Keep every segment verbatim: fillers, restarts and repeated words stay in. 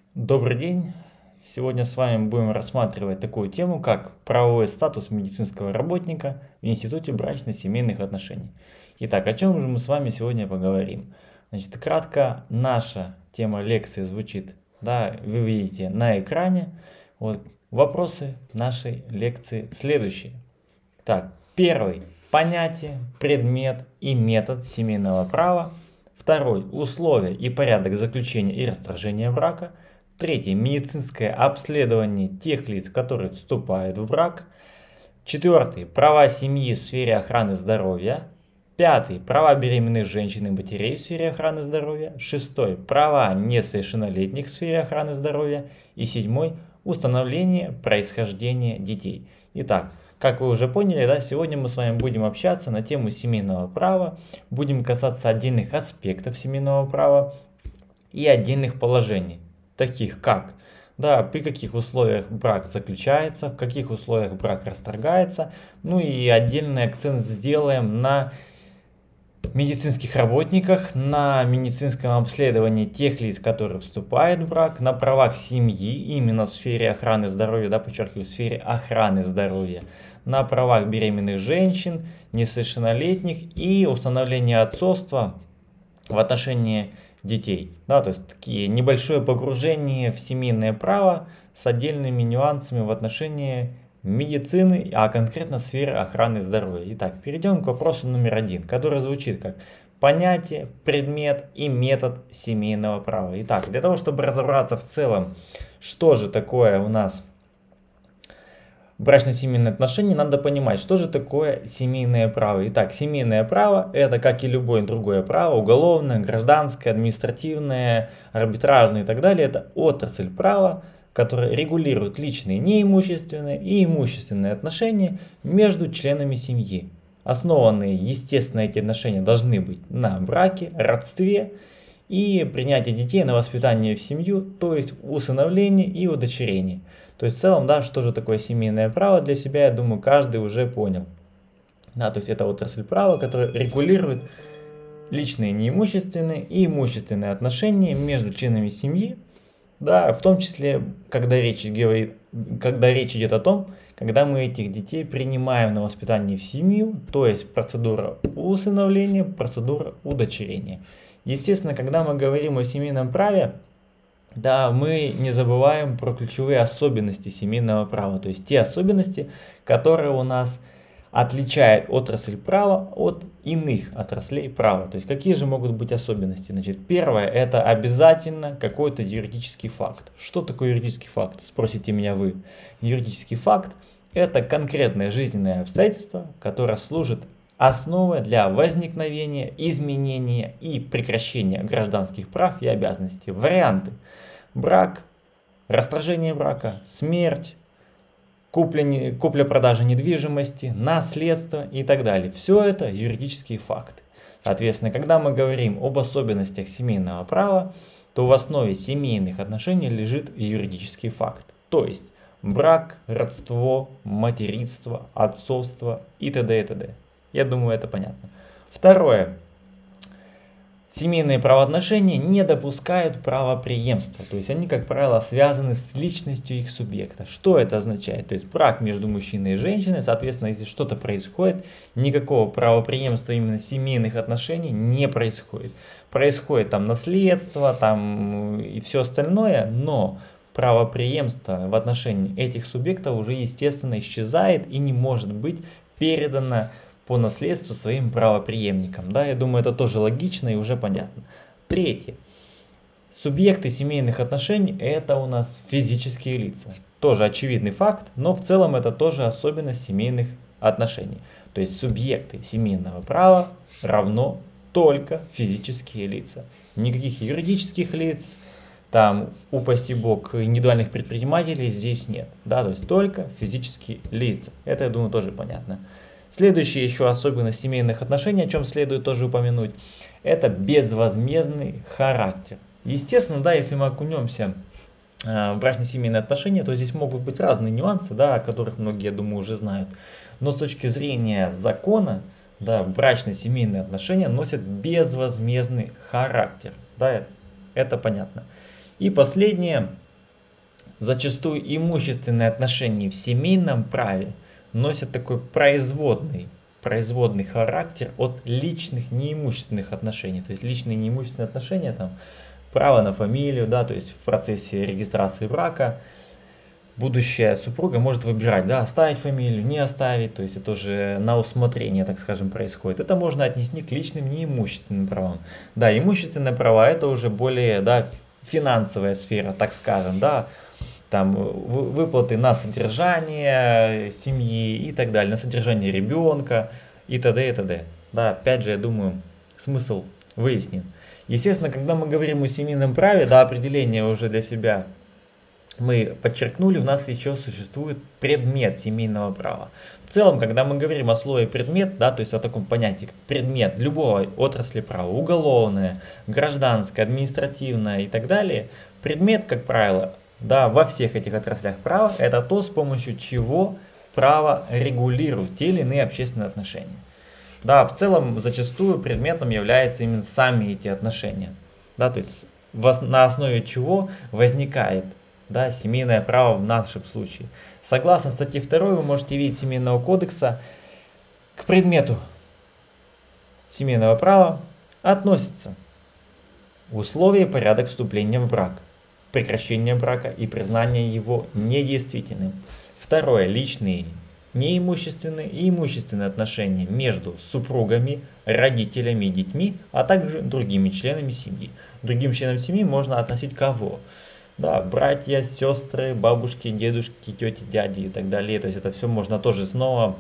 Добрый день! Сегодня с вами будем рассматривать такую тему, как правовой статус медицинского работника в Институте брачно-семейных отношений. Итак, о чем же мы с вами сегодня поговорим? Значит, кратко наша тема лекции звучит, да, вы видите на экране. Вот вопросы нашей лекции следующие. Так, первый. Понятие, предмет и метод семейного права. Второй. Условия и порядок заключения и расторжения брака. Третий. Медицинское обследование тех лиц, которые вступают в брак. Четвертый. Права семьи в сфере охраны здоровья. Пятый. Права беременных женщин и матерей в сфере охраны здоровья. Шестой. Права несовершеннолетних в сфере охраны здоровья. И седьмой. Установление происхождения детей. Итак, как вы уже поняли, да, сегодня мы с вами будем общаться на тему семейного права, будем касаться отдельных аспектов семейного права и отдельных положений, таких как, да, при каких условиях брак заключается, в каких условиях брак расторгается, ну и отдельный акцент сделаем на медицинских работниках, на медицинском обследовании тех лиц, которые вступают в брак, на правах семьи, именно в сфере охраны здоровья, да, подчеркиваю, в сфере охраны здоровья, на правах беременных женщин, несовершеннолетних и установление отцовства в отношении детей. Да, то есть такие небольшое погружение в семейное право с отдельными нюансами в отношении медицины, а конкретно сферы охраны здоровья. Итак, перейдем к вопросу номер один, который звучит как понятие, предмет и метод семейного права. Итак, для того, чтобы разобраться в целом, что же такое у нас брачно-семейные отношения, надо понимать, что же такое семейное право. Итак, семейное право — это, как и любое другое право, уголовное, гражданское, административное, арбитражное и так далее, это отрасль права, которая регулирует личные, неимущественные и имущественные отношения между членами семьи. Основанные, естественно, эти отношения должны быть на браке, родстве и принятии детей на воспитание в семью, то есть усыновление и удочерение. То есть в целом, да, что же такое семейное право для себя, я думаю, каждый уже понял. Да, то есть это отрасль права, которая регулирует личные, неимущественные и имущественные отношения между членами семьи. Да, в том числе, когда речь, говорит, когда речь идет о том, когда мы этих детей принимаем на воспитание в семью, то есть процедура усыновления, процедура удочерения. Естественно, когда мы говорим о семейном праве, да, мы не забываем про ключевые особенности семейного права, то есть те особенности, которые у нас отличает отрасль права от иных отраслей права. То есть какие же могут быть особенности? Значит, первое — это обязательно какой-то юридический факт. Что такое юридический факт? Спросите меня вы. Юридический факт — это конкретное жизненное обстоятельство, которое служит основой для возникновения, изменения и прекращения гражданских прав и обязанностей. Варианты: брак, расторжение брака, смерть, купля-продажа недвижимости, наследство и так далее. Все это юридические факты. Соответственно, когда мы говорим об особенностях семейного права, то в основе семейных отношений лежит юридический факт. То есть брак, родство, материнство, отцовство и т.д. и т.д. Я думаю, это понятно. Второе. Семейные правоотношения не допускают правопреемства, то есть они, как правило, связаны с личностью их субъекта. Что это означает? То есть брак между мужчиной и женщиной, соответственно, если что-то происходит, никакого правопреемства именно семейных отношений не происходит. Происходит там наследство, там и все остальное, но правопреемство в отношении этих субъектов уже, естественно, исчезает и не может быть передано по наследству своим правопреемникам. Да, я думаю, это тоже логично и уже понятно. Третье. Субъекты семейных отношений — это у нас физические лица. Тоже очевидный факт, но в целом это тоже особенность семейных отношений. То есть субъекты семейного права равно только физические лица. Никаких юридических лиц, там, упаси бог, индивидуальных предпринимателей здесь нет. Да, то есть только физические лица. Это, я думаю, тоже понятно. Следующая еще особенность семейных отношений, о чем следует тоже упомянуть, это безвозмездный характер. Естественно, да, если мы окунемся э, в брачно-семейные отношения, то здесь могут быть разные нюансы, да, о которых многие, я думаю, уже знают. Но с точки зрения закона, да, брачно-семейные отношения носят безвозмездный характер. Да, это понятно. И последнее. Зачастую имущественные отношения в семейном праве носят такой производный, производный характер от личных неимущественных отношений. То есть личные неимущественные отношения, там, право на фамилию, да, то есть в процессе регистрации брака будущая супруга может выбирать, да, оставить фамилию, не оставить, то есть это уже на усмотрение, так скажем, происходит. Это можно отнести к личным неимущественным правам. Да, имущественные права это уже более, да, финансовая сфера, так скажем, да, там выплаты на содержание семьи и так далее, на содержание ребенка и т.д. и т.д. Да, опять же, я думаю, смысл выяснен. Естественно, когда мы говорим о семейном праве, да, определение уже для себя мы подчеркнули, у нас еще существует предмет семейного права. В целом, когда мы говорим о слове предмет, да, то есть о таком понятии, как предмет любой отрасли права, уголовное, гражданское, административное и так далее, предмет, как правило, да, во всех этих отраслях права, это то, с помощью чего право регулирует те или иные общественные отношения. Да, в целом, зачастую предметом являются именно сами эти отношения. Да, то есть на основе чего возникает, да, семейное право в нашем случае. Согласно статье второй вы можете видеть Семейного кодекса, к предмету семейного права относятся условия и порядок вступления в брак, прекращение брака и признание его недействительным. Второе. Личные, неимущественные и имущественные отношения между супругами, родителями и детьми, а также другими членами семьи. Другим членам семьи можно относить кого? Да, братья, сестры, бабушки, дедушки, тети, дяди и так далее. То есть это все можно тоже снова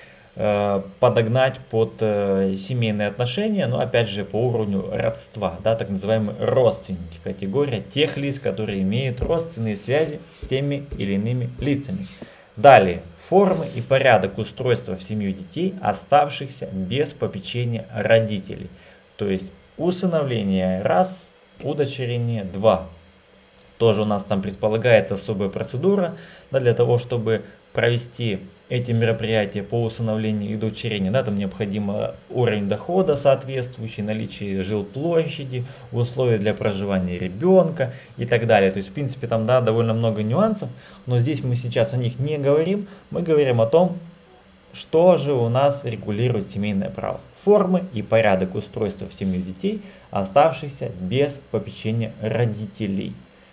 э, подогнать под э, семейные отношения, но опять же по уровню родства, да, так называемые родственники, категория тех лиц, которые имеют родственные связи с теми или иными лицами. Далее, формы и порядок устройства в семью детей, оставшихся без попечения родителей. То есть усыновление раз, удочерение два. Тоже у нас там предполагается особая процедура, да, для того, чтобы провести эти мероприятия по усыновлению и удочерению. Да, там необходимо уровень дохода соответствующий, наличие жилплощади, условия для проживания ребенка и так далее. То есть, в принципе, там, да, довольно много нюансов, но здесь мы сейчас о них не говорим. Мы говорим о том, что же у нас регулирует семейное право. Формы и порядок устройства в семью детей, оставшихся без попечения родителей.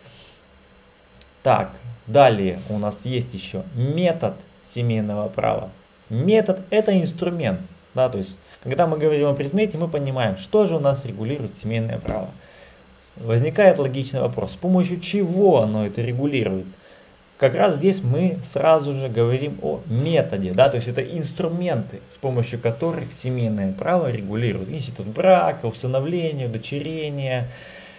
Так, далее у нас есть еще метод семейного права. Метод – это инструмент. Да, то есть, когда мы говорим о предмете, мы понимаем, что же у нас регулирует семейное право. Возникает логичный вопрос, с помощью чего оно это регулирует? Как раз здесь мы сразу же говорим о методе. Да, то есть, это инструменты, с помощью которых семейное право регулирует. Институт брака, усыновление, удочерение,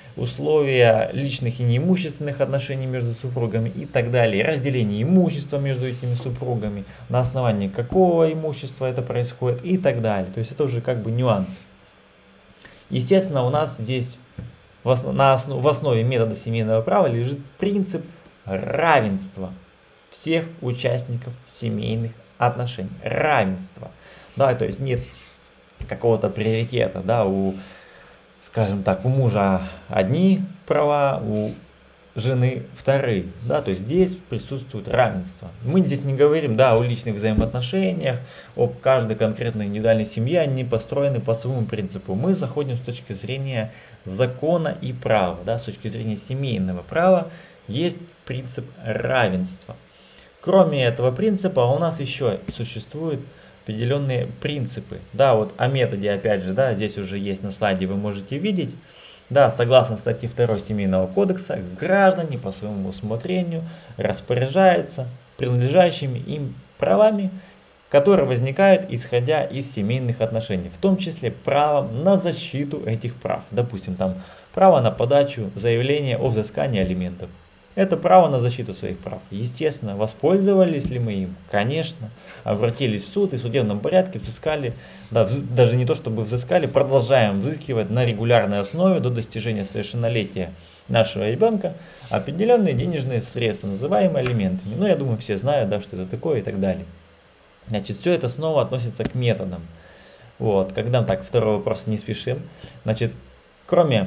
условия личных и неимущественных отношений между супругами и так далее, разделение имущества между этими супругами, на основании какого имущества это происходит и так далее. То есть это уже как бы нюанс. Естественно, у нас здесь в, основ, на основ, в основе метода семейного права лежит принцип равенства всех участников семейных отношений. Равенство. Да, то есть нет какого-то приоритета, да, у, скажем так, у мужа одни права, у жены вторые, да, то есть здесь присутствует равенство. Мы здесь не говорим, да, о личных взаимоотношениях, об каждой конкретной индивидуальной семье, они построены по своему принципу. Мы заходим с точки зрения закона и права, да, с точки зрения семейного права есть принцип равенства. Кроме этого принципа у нас еще существуют определенные принципы. Да, вот о методе, опять же, да, здесь уже есть на слайде, вы можете видеть. Да, согласно статье второй Семейного кодекса, граждане по своему усмотрению распоряжаются принадлежащими им правами, которые возникают исходя из семейных отношений, в том числе правом на защиту этих прав. Допустим, там право на подачу заявления о взыскании алиментов. Это право на защиту своих прав. Естественно, воспользовались ли мы им? Конечно. Обратились в суд и в судебном порядке взыскали, да, вз, даже не то чтобы взыскали, продолжаем взыскивать на регулярной основе до достижения совершеннолетия нашего ребенка определенные денежные средства, называемые алиментами. Ну, я думаю, все знают, да, что это такое и так далее. Значит, все это снова относится к методам. Вот, когда так, второй вопрос, не спешим. Значит, кроме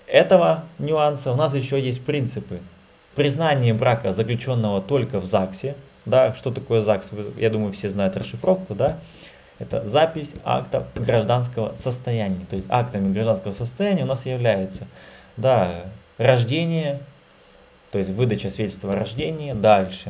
этого нюанса у нас еще есть принципы. Признание брака, заключенного только в ЗАГСе. Да, что такое ЗАГС? Я думаю, все знают расшифровку, да? Это запись актов гражданского состояния. То есть актами гражданского состояния у нас являются, да, рождение, то есть выдача свидетельства о рождении, дальше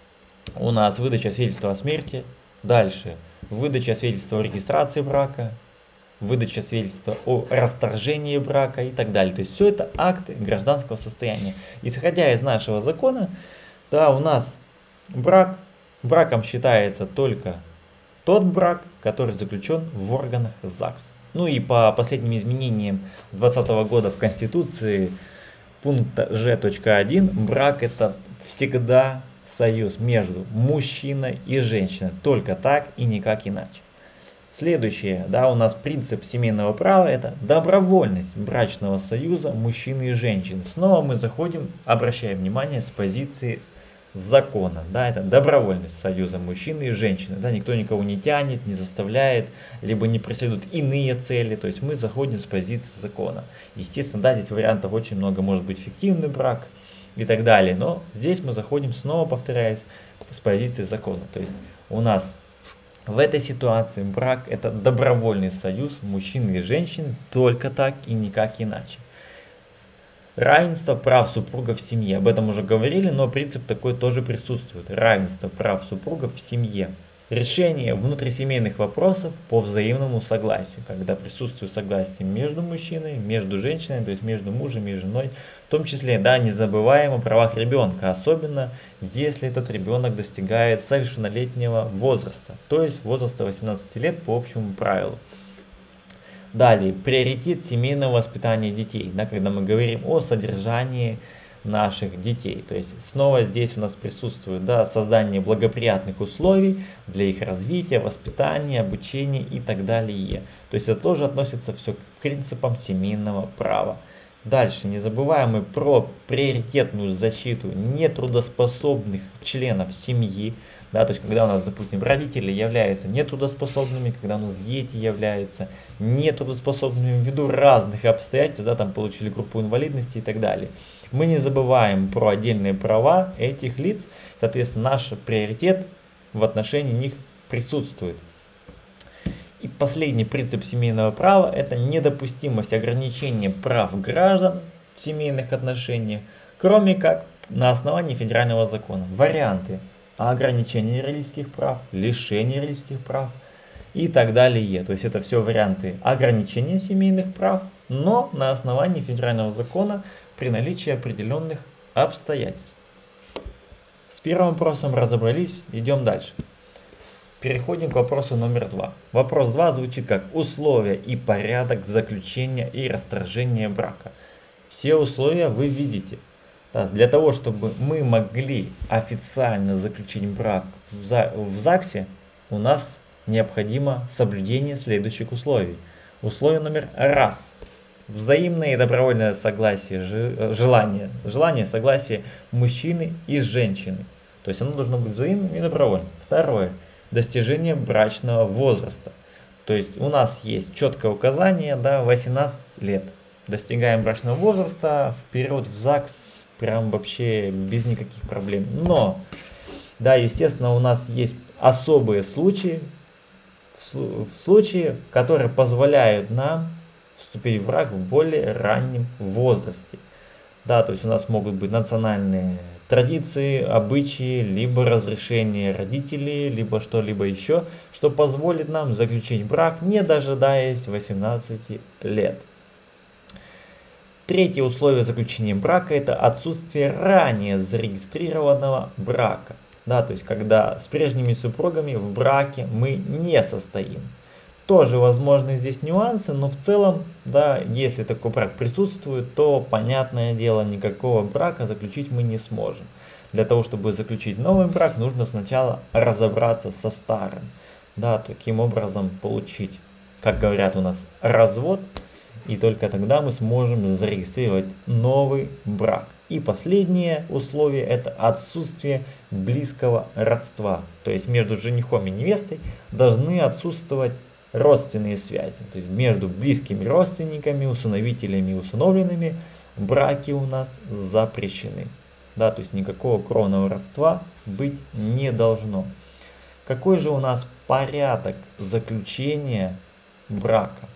у нас выдача свидетельства о смерти, дальше выдача свидетельства о регистрации брака, выдача свидетельства о расторжении брака и так далее. То есть все это акты гражданского состояния. Исходя из нашего закона, да, у нас брак, браком считается только тот брак, который заключен в органах ЗАГС. Ну и по последним изменениям двадцатого года в Конституции, пункта Ж точка один, брак это всегда союз между мужчиной и женщиной. Только так и никак иначе. Следующее, да, у нас принцип семейного права — это добровольность брачного союза мужчины и женщины. Снова мы заходим, обращаем внимание с позиции закона, да, это добровольность союза мужчины и женщины, да, никто никого не тянет, не заставляет, либо не преследует иные цели, то есть мы заходим с позиции закона. Естественно, да, здесь вариантов очень много, может быть фиктивный брак и так далее, но здесь мы заходим, снова повторяюсь, с позиции закона, то есть у нас в этой ситуации брак — это добровольный союз мужчины и женщины, только так и никак иначе. Равенство прав супругов в семье. Об этом уже говорили, но принцип такой тоже присутствует. Равенство прав супругов в семье. Решение внутрисемейных вопросов по взаимному согласию. Когда присутствует согласие между мужчиной, между женщиной, то есть между мужем и женой. В том числе, да, не забываем о правах ребенка. Особенно, если этот ребенок достигает совершеннолетнего возраста. То есть возраста восемнадцати лет по общему правилу. Далее, приоритет семейного воспитания детей, да, когда мы говорим о содержании наших детей. То есть снова здесь у нас присутствует, да, создание благоприятных условий для их развития, воспитания, обучения и так далее. То есть это тоже относится все к принципам семейного права. Дальше, не забываем мы про приоритетную защиту нетрудоспособных членов семьи. Да, то есть, когда у нас, допустим, родители являются нетрудоспособными, когда у нас дети являются нетрудоспособными ввиду разных обстоятельств, да, там получили группу инвалидности и так далее. Мы не забываем про отдельные права этих лиц, соответственно, наш приоритет в отношении них присутствует. И последний принцип семейного права — это недопустимость ограничения прав граждан в семейных отношениях, кроме как на основании федерального закона. Варианты: ограничение родительских прав, лишение родительских прав и так далее. То есть это все варианты ограничения семейных прав, но на основании федерального закона при наличии определенных обстоятельств. С первым вопросом разобрались, идем дальше. Переходим к вопросу номер два. Вопрос два звучит как: условия и порядок заключения и расторжения брака. Все условия вы видите. Для того, чтобы мы могли официально заключить брак в ЗАГСе, у нас необходимо соблюдение следующих условий. Условие номер раз. Взаимное и добровольное согласие, желание, желание, согласие мужчины и женщины. То есть оно должно быть взаимным и добровольным. Второе. Достижение брачного возраста. То есть у нас есть четкое указание, да, восемнадцать лет. Достигаем брачного возраста, вперед в ЗАГС, прям вообще без никаких проблем. Но, да, естественно, у нас есть особые случаи, в случаи, которые позволяют нам вступить в брак в более раннем возрасте. Да, то есть у нас могут быть национальные традиции, обычаи, либо разрешение родителей, либо что-либо еще, что позволит нам заключить брак, не дожидаясь восемнадцати лет. Третье условие заключения брака — это отсутствие ранее зарегистрированного брака. Да, то есть когда с прежними супругами в браке мы не состоим. Тоже возможны здесь нюансы, но в целом, да, если такой брак присутствует, то, понятное дело, никакого брака заключить мы не сможем. Для того, чтобы заключить новый брак, нужно сначала разобраться со старым. Да, таким образом получить, как говорят у нас, развод. И только тогда мы сможем зарегистрировать новый брак. И последнее условие — это отсутствие близкого родства. То есть между женихом и невестой должны отсутствовать родственные связи. То есть между близкими родственниками, усыновителями и усыновленными браки у нас запрещены. Да, то есть никакого кровного родства быть не должно. Какой же у нас порядок заключения брака?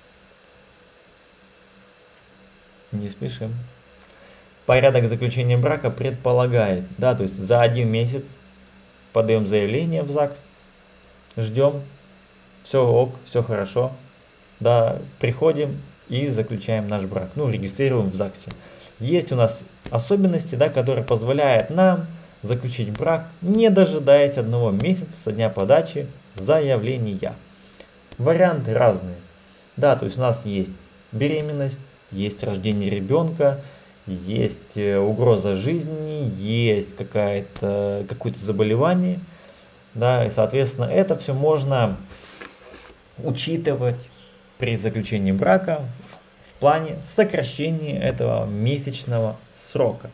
Не спешим. Порядок заключения брака предполагает, да, то есть за один месяц подаем заявление в ЗАГС, ждем, все ок, все хорошо, да, приходим и заключаем наш брак, ну, регистрируем в ЗАГСе. Есть у нас особенности, да, которые позволяют нам заключить брак, не дожидаясь одного месяца со дня подачи заявления. Варианты разные. Да, то есть у нас есть беременность, есть рождение ребенка, есть угроза жизни, есть какая-то, какое-то заболевание. Да, и, соответственно, это все можно учитывать при заключении брака в плане сокращения этого месячного срока.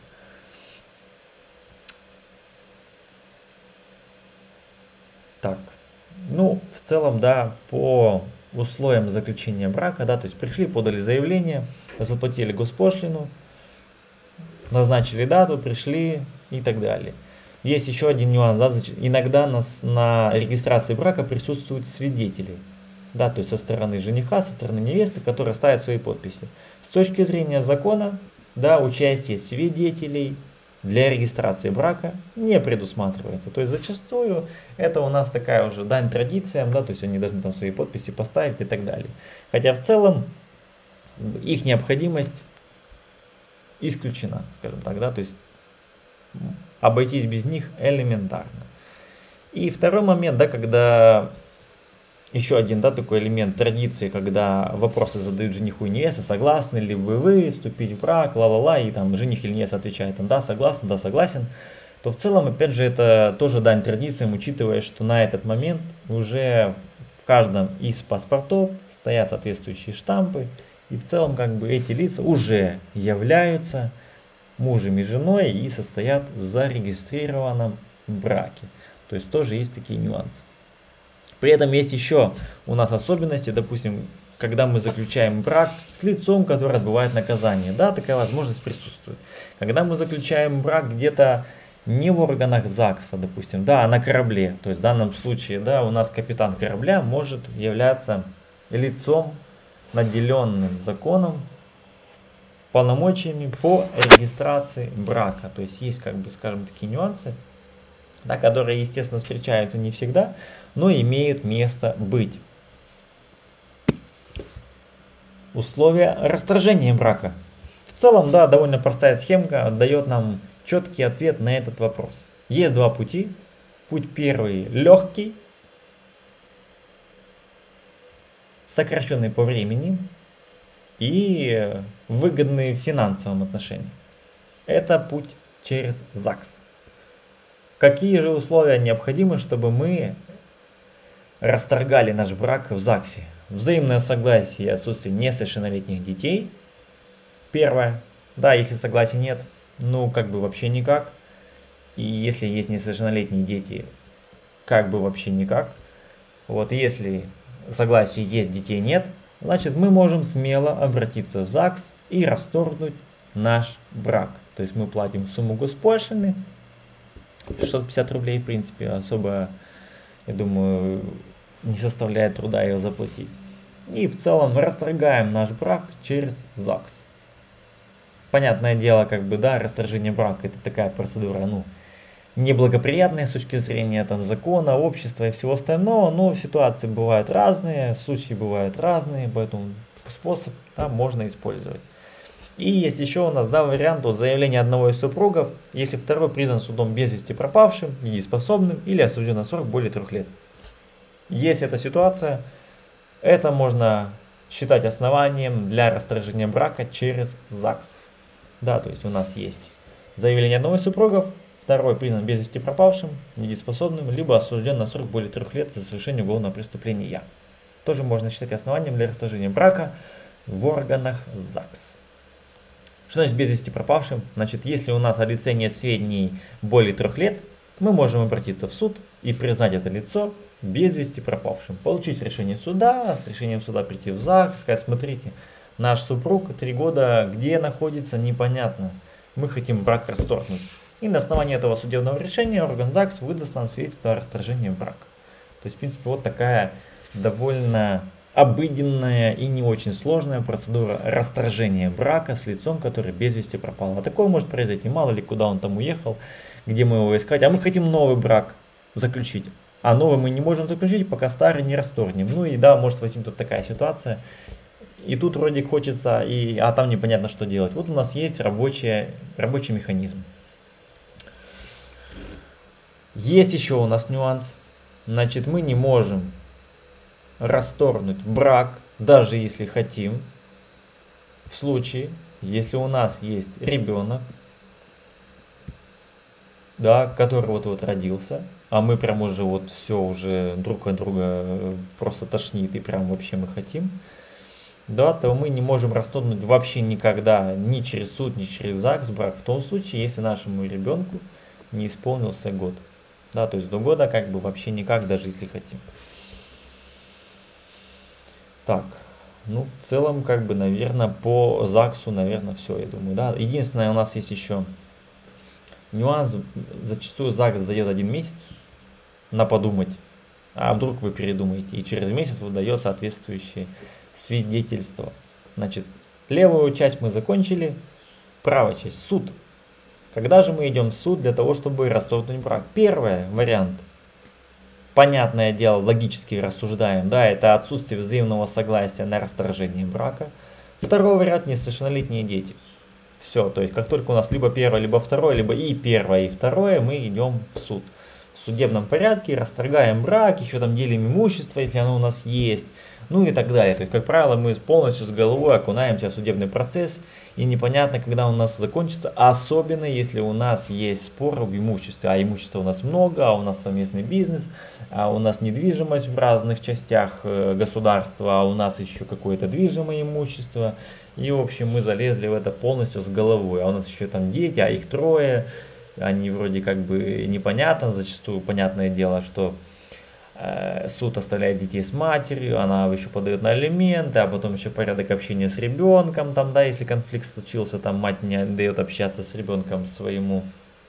Так, ну, в целом, да, по условиям заключения брака, да, то есть пришли, подали заявление, заплатили госпошлину, назначили дату, пришли и так далее. Есть еще один нюанс, да, иногда нас на регистрации брака присутствуют свидетели, да, то есть со стороны жениха, со стороны невесты, которые ставят свои подписи. С точки зрения закона, да, участие свидетелей для регистрации брака не предусматривается. То есть зачастую это у нас такая уже дань традициям, да, то есть они должны там свои подписи поставить и так далее. Хотя в целом их необходимость исключена, скажем так, да, то есть обойтись без них элементарно. И второй момент, да, когда еще один, да, такой элемент традиции, когда вопросы задают жениху и невесте, согласны ли вы, вы вступить в брак, ла-ла-ла, и там жених или невеста отвечает, там, да, согласен, да, согласен, то в целом, опять же, это тоже дань традициям, учитывая, что на этот момент уже в каждом из паспортов стоят соответствующие штампы, и в целом, как бы, эти лица уже являются мужем и женой и состоят в зарегистрированном браке. То есть тоже есть такие нюансы. При этом есть еще у нас особенности, допустим, когда мы заключаем брак с лицом, которое отбывает наказание. Да, такая возможность присутствует. Когда мы заключаем брак где-то не в органах ЗАГСа, допустим, да, а на корабле. То есть в данном случае, да, у нас капитан корабля может являться лицом, наделенным законом, полномочиями по регистрации брака. То есть есть, как бы, скажем, такие нюансы, да, которые, естественно, встречаются не всегда, но имеют место быть. Условия расторжения брака. В целом, да, довольно простая схемка дает нам четкий ответ на этот вопрос. Есть два пути. Путь первый легкий, сокращенный по времени и выгодный в финансовом отношении. Это путь через ЗАГС. Какие же условия необходимы, чтобы мы расторгали наш брак в ЗАГСе? Взаимное согласие и отсутствие несовершеннолетних детей. Первое. Да, если согласия нет, ну как бы вообще никак. И если есть несовершеннолетние дети, как бы вообще никак. Вот если согласия есть, детей нет, значит мы можем смело обратиться в ЗАГС и расторгнуть наш брак. То есть мы платим сумму госпошлины, шестьсот пятьдесят рублей, в принципе, особо, я думаю, не составляет труда ее заплатить. И в целом мы расторгаем наш брак через ЗАГС. Понятное дело, как бы, да, расторжение брака — это такая процедура, ну, неблагоприятная с точки зрения там закона, общества и всего остального, но ситуации бывают разные, случаи бывают разные, поэтому способ там можно использовать. И есть еще у нас, да, вариант вот заявления одного из супругов, если второй признан судом без вести пропавшим, недееспособным или осужден на срок более трех лет. Есть эта ситуация, это можно считать основанием для расторжения брака через ЗАГС. Да, то есть у нас есть заявление одного из супругов, второй признан без вести пропавшим, недееспособным, либо осужден на срок более трех лет за совершение уголовного преступления. Тоже можно считать основанием для расторжения брака в органах ЗАГС. Что значит без вести пропавшим? Значит, если у нас о лице нет сведений более трех лет, мы можем обратиться в суд и признать это лицо без вести пропавшим. Получить решение суда, с решением суда прийти в ЗАГС, сказать, смотрите, наш супруг три года где находится, непонятно. Мы хотим брак расторгнуть. И на основании этого судебного решения орган ЗАГС выдаст нам свидетельство о расторжении брака. То есть, в принципе, вот такая довольно обыденная и не очень сложная процедура расторжения брака с лицом, который без вести пропал. А такое может произойти, мало ли куда он там уехал, где мы его искать. А мы хотим новый брак заключить. А новый мы не можем заключить, пока старый не расторгнем. Ну и да, может возникнуть такая ситуация. И тут вроде хочется, и, а там непонятно, что делать. Вот у нас есть рабочий, рабочий механизм. Есть еще у нас нюанс. Значит, мы не можем расторгнуть брак, даже если хотим, в случае, если у нас есть ребенок, да, который вот-вот родился, а мы прям уже вот все уже друг от друга просто тошнит и прям вообще мы хотим, да, то мы не можем расторгнуть вообще никогда ни через суд, ни через ЗАГС брак в том случае, если нашему ребенку не исполнился год. Да, то есть до года как бы вообще никак, даже если хотим. Так, ну в целом как бы, наверное, по ЗАГСу, наверное, все, я думаю, да. Единственное, у нас есть еще нюанс, зачастую ЗАГС дает один месяц на подумать, а вдруг вы передумаете, и через месяц выдает соответствующее свидетельство. Значит, левую часть мы закончили, правая часть, суд. Когда же мы идем в суд для того, чтобы расторгнуть брак? Первый вариант. Понятное дело, логически рассуждаем, да, это отсутствие взаимного согласия на расторжение брака. Второй вариант – несовершеннолетние дети. Все, то есть как только у нас либо первое, либо второе, либо и первое, и второе, мы идем в суд. В судебном порядке расторгаем брак, еще там делим имущество, если оно у нас есть, ну и так далее. То есть, как правило, мы полностью с головой окунаемся в судебный процесс, и непонятно, когда он у нас закончится, особенно если у нас есть спор об имуществе, а имущества у нас много, а у нас совместный бизнес, а у нас недвижимость в разных частях государства, а у нас еще какое-то движимое имущество, и в общем мы залезли в это полностью с головой, а у нас еще там дети, а их трое, они вроде как бы непонятно, зачастую понятное дело, что суд оставляет детей с матерью, она еще подает на алименты, а потом еще порядок общения с ребенком, там, да, если конфликт случился, там мать не дает общаться с ребенком своему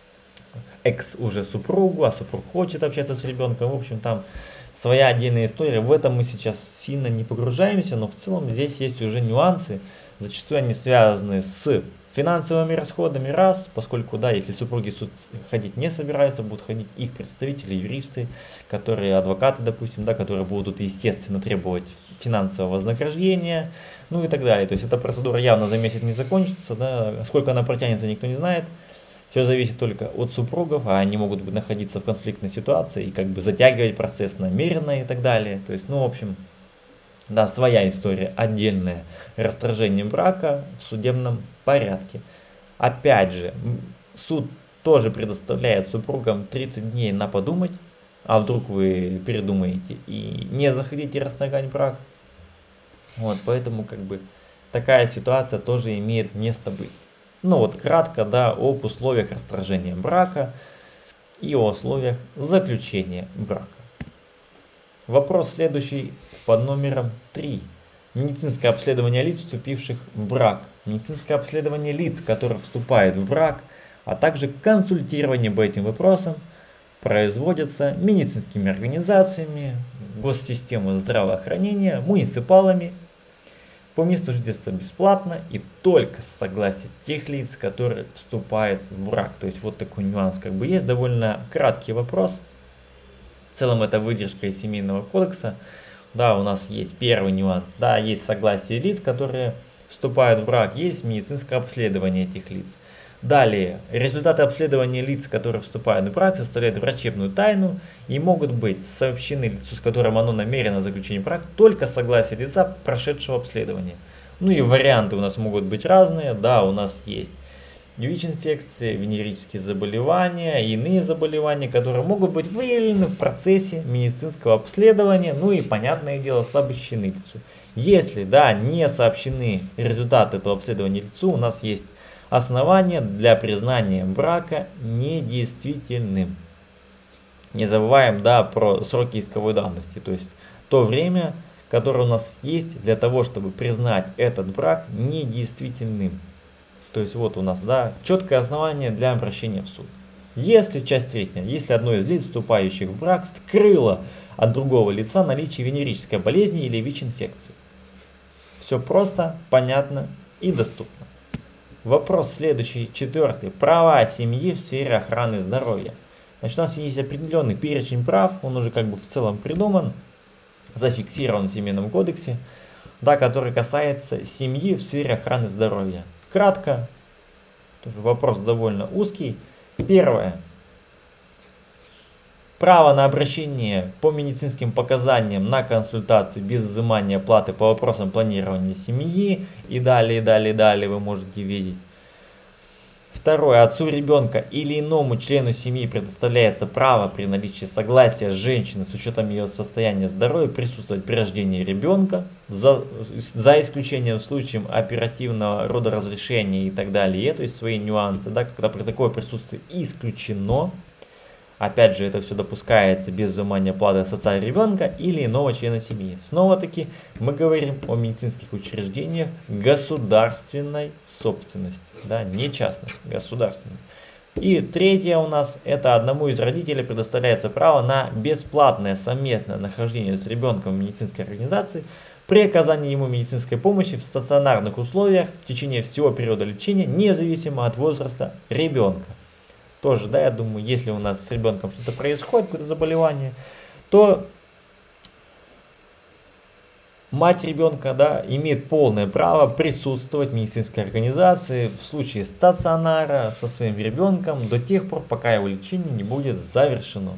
экс уже супругу, а супруг хочет общаться с ребенком, в общем, там своя отдельная история, в этом мы сейчас сильно не погружаемся, но в целом здесь есть уже нюансы, зачастую они связаны с финансовыми расходами, раз, поскольку, да, если супруги в суд ходить не собираются, будут ходить их представители, юристы, которые, адвокаты, допустим, да, которые будут, естественно, требовать финансового вознаграждения, ну и так далее. То есть эта процедура явно за месяц не закончится, да, сколько она протянется, никто не знает. Все зависит только от супругов, а они могут находиться в конфликтной ситуации и как бы затягивать процесс намеренно и так далее. То есть, ну, в общем, да, своя история отдельная. Расторжение брака в судебном порядке. Опять же, суд тоже предоставляет супругам тридцать дней на подумать, а вдруг вы передумаете и не захотите расторгать брак. Вот, поэтому как бы такая ситуация тоже имеет место быть. Ну вот кратко, да, об условиях расторжения брака и о условиях заключения брака. Вопрос следующий под номером три. Медицинское обследование лиц, вступивших в брак. Медицинское обследование лиц, которые вступают в брак, а также консультирование по этим вопросам производятся медицинскими организациями, госсистемой здравоохранения, муниципалами по месту жительства бесплатно и только с согласия тех лиц, которые вступают в брак. То есть вот такой нюанс как бы есть, довольно краткий вопрос. В целом это выдержка из Семейного кодекса. Да, у нас есть первый нюанс, да, есть согласие лиц, которые вступают в брак, есть медицинское обследование этих лиц. Далее, результаты обследования лиц, которые вступают в брак, составляют врачебную тайну и могут быть сообщены лицу, с которым оно намерено заключить брак, только согласие лица, прошедшего обследование. Ну и варианты у нас могут быть разные, да, у нас есть ВИЧ-инфекции, венерические заболевания, иные заболевания, которые могут быть выявлены в процессе медицинского обследования, ну и, понятное дело, сообщены лицу. Если, да, не сообщены результаты этого обследования лицу, у нас есть основания для признания брака недействительным. Не забываем, да, про сроки исковой давности, то есть то время, которое у нас есть для того, чтобы признать этот брак недействительным. То есть вот у нас, да, четкое основание для обращения в суд. Если, часть третья, если одно из лиц, вступающих в брак, скрыло от другого лица наличие венерической болезни или ВИЧ-инфекции. Все просто, понятно и доступно. Вопрос следующий, четвертый. Права семьи в сфере охраны здоровья. Значит, у нас есть определенный перечень прав, он уже как бы в целом придуман, зафиксирован в Семейном кодексе, да, который касается семьи в сфере охраны здоровья. Кратко, тоже вопрос довольно узкий. Первое. Право на обращение по медицинским показаниям на консультации без взимания платы по вопросам планирования семьи. И далее, и далее, и далее вы можете видеть. Второе. Отцу ребенка или иному члену семьи предоставляется право при наличии согласия женщины с учетом ее состояния здоровья присутствовать при рождении ребенка, за, за исключением случаев оперативного родоразрешения и так далее. То есть свои нюансы, да, когда при такое присутствие исключено. Опять же, это все допускается без взимания платы с отца ребенка или иного члена семьи. Снова-таки мы говорим о медицинских учреждениях государственной собственности, да, не частной, государственной. И третье у нас, это одному из родителей предоставляется право на бесплатное совместное нахождение с ребенком в медицинской организации при оказании ему медицинской помощи в стационарных условиях в течение всего периода лечения, независимо от возраста ребенка. Тоже, да, я думаю, если у нас с ребенком что-то происходит, какое-то заболевание, то мать ребенка, да, имеет полное право присутствовать в медицинской организации в случае стационара со своим ребенком до тех пор, пока его лечение не будет завершено.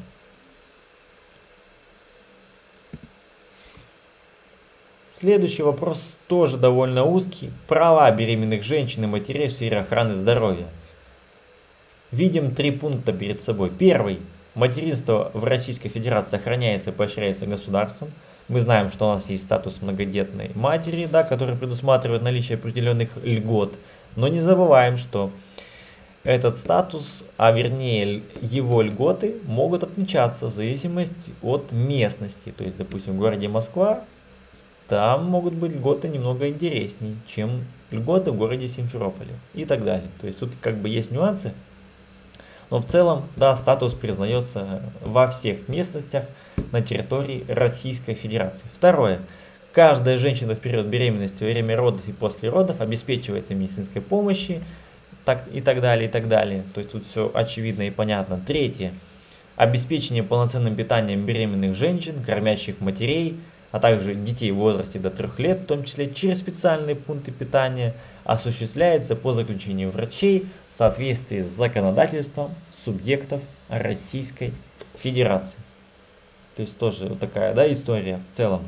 Следующий вопрос тоже довольно узкий. Права беременных женщин и матерей в сфере охраны здоровья. Видим три пункта перед собой. Первый. Материнство в Российской Федерации сохраняется и поощряется государством. Мы знаем, что у нас есть статус многодетной матери, да, который предусматривает наличие определенных льгот. Но не забываем, что этот статус, а вернее его льготы, могут отличаться в зависимости от местности. То есть, допустим, в городе Москва, там могут быть льготы немного интереснее, чем льготы в городе Симферополе и так далее. То есть тут как бы есть нюансы. Но в целом, да, статус признается во всех местностях на территории Российской Федерации. Второе. Каждая женщина в период беременности, во время родов и после родов обеспечивается медицинской помощью так, и так далее, и так далее. То есть тут все очевидно и понятно. Третье. Обеспечение полноценным питанием беременных женщин, кормящих матерей, а также детей в возрасте до трёх лет, в том числе через специальные пункты питания, осуществляется по заключению врачей в соответствии с законодательством субъектов Российской Федерации. То есть тоже вот такая, да, история в целом.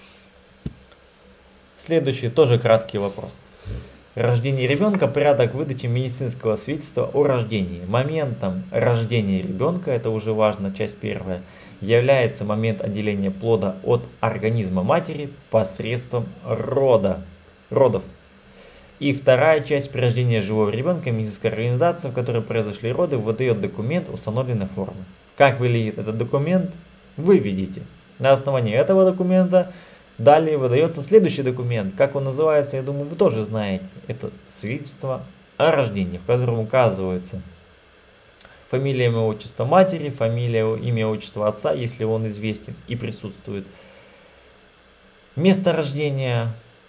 Следующий тоже краткий вопрос. Рождение ребенка, порядок выдачи медицинского свидетельства о рождении. Моментом рождения ребенка, это уже важно, часть первая, является момент отделения плода от организма матери посредством рода, родов. И вторая часть, при рождении живого ребенка, медицинская организация, в которой произошли роды, выдает документ установленной формы. Как выглядит этот документ, вы видите. На основании этого документа далее выдается следующий документ. Как он называется, я думаю, вы тоже знаете. Это свидетельство о рождении, в котором указывается фамилия, имя, отчество матери, фамилия, имя, отчество отца, если он известен и присутствует, место рождения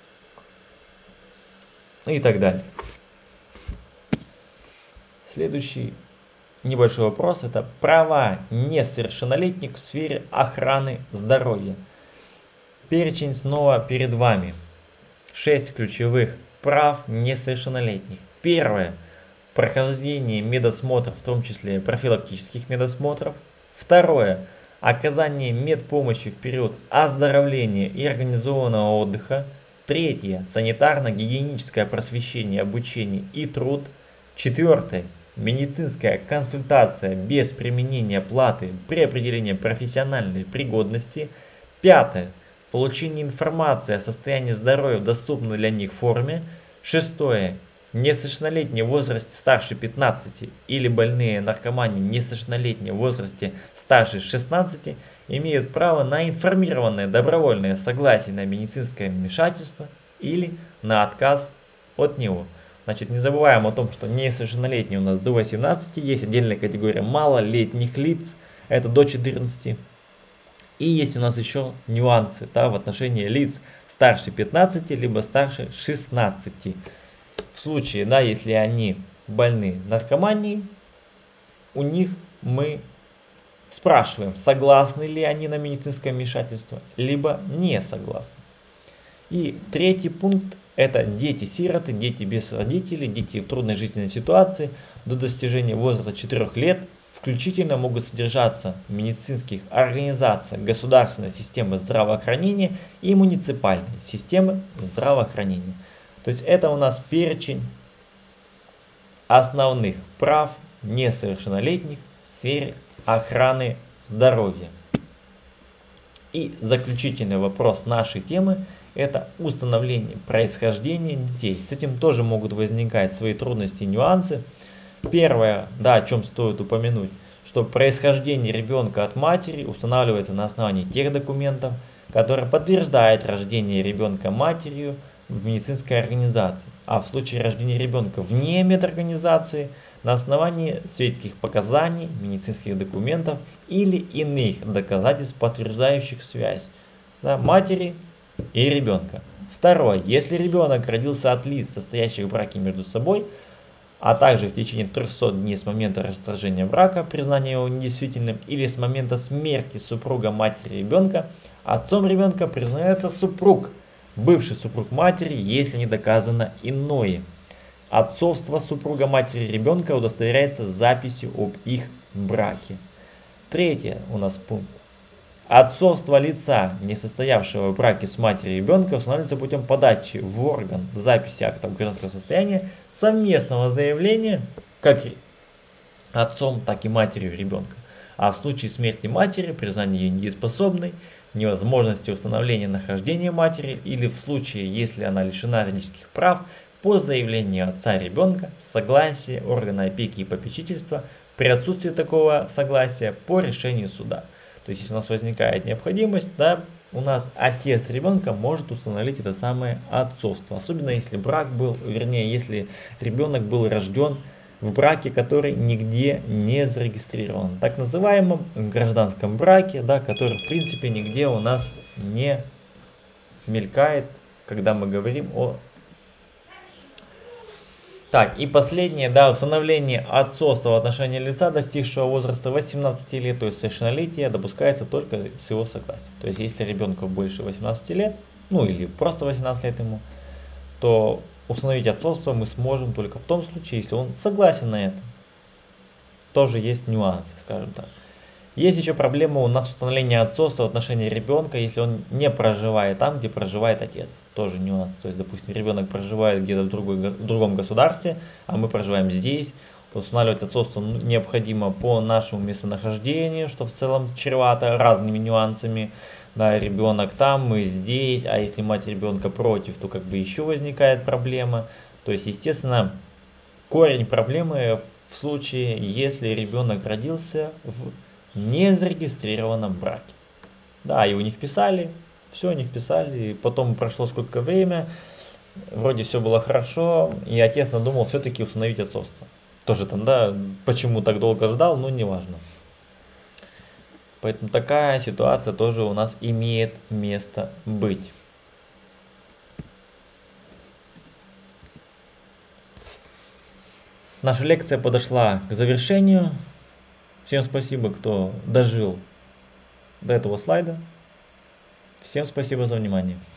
и так далее. Следующий небольшой вопрос — это права несовершеннолетних в сфере охраны здоровья. Перечень снова перед вами. Шесть ключевых прав несовершеннолетних. Первое. Прохождение медосмотров, в том числе профилактических медосмотров. Второе. Оказание медпомощи в период оздоровления и организованного отдыха. Третье. Санитарно-гигиеническое просвещение, обучение и труд. Четвертое. Медицинская консультация без применения платы при определении профессиональной пригодности. Пятое. Получение информации о состоянии здоровья в доступной для них форме. Шестое. несовершеннолетние в возрасте старше пятнадцати или больные наркоманией несовершеннолетние в возрасте старше шестнадцати имеют право на информированное добровольное согласие на медицинское вмешательство или на отказ от него. Значит, не забываем о том, что несовершеннолетние у нас до восемнадцати, есть отдельная категория малолетних лиц, это до четырнадцати. И есть у нас еще нюансы, да, в отношении лиц старше пятнадцати либо старше шестнадцати. В случае, да, если они больны наркоманией, у них мы спрашиваем, согласны ли они на медицинское вмешательство, либо не согласны. И третий пункт – это дети-сироты, дети без родителей, дети в трудной жизненной ситуации до достижения возраста четырёх лет включительно могут содержаться в медицинских организациях государственной системы здравоохранения и муниципальной системы здравоохранения. То есть это у нас перечень основных прав несовершеннолетних в сфере охраны здоровья. И заключительный вопрос нашей темы – это установление происхождения детей. С этим тоже могут возникать свои трудности и нюансы. Первое, да, о чем стоит упомянуть, что происхождение ребенка от матери устанавливается на основании тех документов, которые подтверждают рождение ребенка матерью в медицинской организации, а в случае рождения ребенка вне медорганизации на основании свидетельских показаний, медицинских документов или иных доказательств, подтверждающих связь, да, матери и ребенка. Второе. Если ребенок родился от лиц, состоящих в браке между собой, а также в течение трёхсот дней с момента расторжения брака, признания его недействительным, или с момента смерти супруга матери ребенка, отцом ребенка признается супруг, бывший супруг матери, если не доказано иное. Отцовство супруга матери ребенка удостоверяется записью об их браке. Третье у нас пункт. Отцовство лица, не состоявшего в браке с матерью ребенка, устанавливается путем подачи в орган записи актов гражданского состояния совместного заявления как отцом, так и матерью ребенка. А в случае смерти матери, признания ее недееспособной, невозможности установления нахождения матери или в случае, если она лишена родительских прав, по заявлению отца ребенка, согласия органа опеки и попечительства, при отсутствии такого согласия по решению суда. То есть, если у нас возникает необходимость, да, у нас отец ребенка может установить это самое отцовство. Особенно если брак был, вернее, если ребенок был рожден в браке, который нигде не зарегистрирован. Так называемом гражданском браке, да, который в принципе нигде у нас не мелькает, когда мы говорим о... Так, и последнее, да, установление отцовства в отношении лица, достигшего возраста восемнадцати лет, то есть совершеннолетия, допускается только с его согласия. То есть, если ребенку больше восемнадцати лет, ну или просто восемнадцать лет ему, то установить отцовство мы сможем только в том случае, если он согласен на это. Тоже есть нюансы, скажем так. Есть еще проблема у нас установления отцовства в отношении ребенка, если он не проживает там, где проживает отец. Тоже нюанс. То есть, допустим, ребенок проживает где-то в, в другом государстве, а мы проживаем здесь. То устанавливать отцовство необходимо по нашему местонахождению, что в целом чревато разными нюансами. Да, ребенок там, мы здесь, а если мать ребенка против, то как бы еще возникает проблема. То есть, естественно, корень проблемы в случае, если ребенок родился в незарегистрированном браке. Да, его не вписали, все не вписали, потом прошло сколько время, вроде все было хорошо, и отец надумал все-таки установить отцовство. Тоже там, да, почему так долго ждал, ну неважно. Поэтому такая ситуация тоже у нас имеет место быть. Наша лекция подошла к завершению. Всем спасибо, кто дожил до этого слайда. Всем спасибо за внимание.